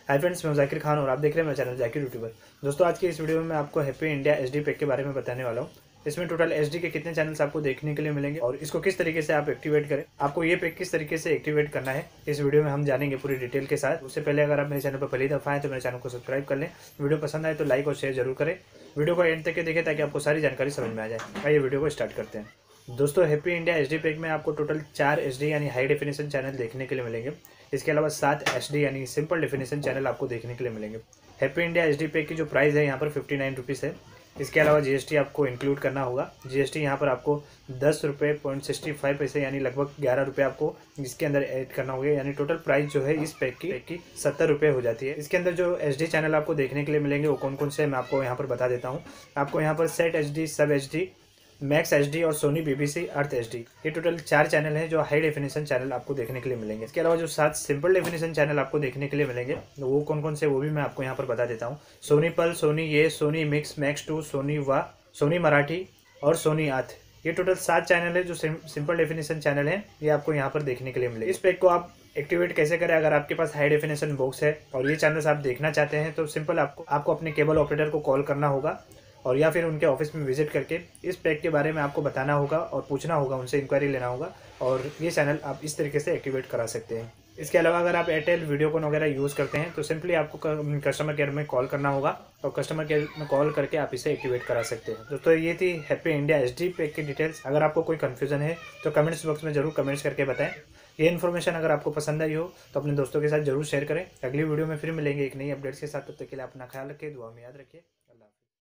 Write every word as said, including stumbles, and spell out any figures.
Hi friends, मैं जाकिर खान और आप देख रहे हैं मेरा चैनल जाकिर यूट्यूबर। दोस्तों, आज की इस वीडियो में मैं आपको हैप्पी इंडिया एचडी पैक के बारे में बताने वाला हूँ। इसमें टोटल एचडी के कितने चैनल्स आपको देखने के लिए मिलेंगे और इसको किस तरीके से आप एक्टिवेट करें, आपको ये पैक किस तरीके से एक्टिवेट करना है, इस वीडियो में हम जानेंगे पूरी डिटेल के साथ। उससे पहले अगर आप मेरे चैनल पर पहली दफा आए तो मेरे चैनल को सब्सक्राइब कर लें। वीडियो पसंद आए तो लाइक और शेयर जरूर करें। वीडियो को एंड तक देखें ताकि आपको सारी जानकारी समझ में आ जाए। आइए वीडियो को स्टार्ट करते हैं। दोस्तों, हैप्पी इंडिया एचडी पैक में आपको टोटल चार एचडी यानी हाई डेफिनेशन चैनल देखने के लिए मिलेंगे। इसके अलावा सात एचडी यानी सिंपल डेफिनेशन चैनल आपको देखने के लिए मिलेंगे। हैप्पी इंडिया एचडी पैक की जो प्राइस है यहाँ पर फिफ्टी नाइन रुपीज़ है। इसके अलावा जीएसटी आपको इंक्लूड करना होगा। जीएसटी यहाँ पर आपको दस रुपये पॉइंट सिक्सटी फाइव पैसे यानी लगभग ग्यारह रुपये आपको इसके अंदर ऐड करना होगा। यानी टोटल प्राइस जो है इस पैक की पैक की सत्तर रुपये हो जाती है। इसके अंदर जो एचडी चैनल आपको देखने के लिए मिलेंगे वो कौन कौन से मैं आपको यहाँ पर बता देता हूँ। आपको यहाँ पर set HD, Sab HD, Max HD और सोनी बीबीसी अर्थ एचडी, ये टोटल चार चैनल हैं जो हाई डेफिनेशन चैनल आपको देखने के लिए मिलेंगे। इसके अलावा जो सात सिंपल डेफिनेशन चैनल आपको देखने के लिए मिलेंगे वो कौन कौन से वो भी मैं आपको यहाँ पर बता देता हूँ। Soni Pal, Sony yay, Sony mix, Max two, Sony Wah, Sony Marathi और सोनी आथ, ये टोटल सात चैनल है जो सिंपल डेफिनेशन चैनल है, ये आपको यहाँ पर देखने के लिए मिलेगा। इस पैक को आप एक्टिवेट कैसे करें? अगर आपके पास हाई डेफिनेशन बॉक्स है और ये चैनल्स आप देखना चाहते हैं तो सिंपल आपको आपको अपने केबल ऑपरेटर को कॉल करना होगा और या फिर उनके ऑफिस में विजिट करके इस पैक के बारे में आपको बताना होगा और पूछना होगा, उनसे इंक्वायरी लेना होगा और ये चैनल आप इस तरीके से एक्टिवेट करा सकते हैं। इसके अलावा अगर आप एयरटेल, वीडियोकॉन वगैरह यूज़ करते हैं तो सिंपली आपको कस्टमर केयर में कॉल करना होगा और कस्टमर केयर में कॉल करके आप इसे एक्टिवेट करा सकते हैं। दोस्तों, ये थी हैप्पी इंडिया एचडी पैक की डिटेल्स। अगर आपको कोई कन्फ्यूजन है तो कमेंट्स बॉक्स में जरूर कमेंट्स करके बताएं। ये इन्फॉर्मेशन अगर आपको पसंद आई हो तो अपने दोस्तों के साथ जरूर शेयर करें। अगली वीडियो में फिर मिलेंगे एक नई अपडेट्स के साथ। तब तक के लिए अपना ख्याल रखिए, दुआ में याद रखिए।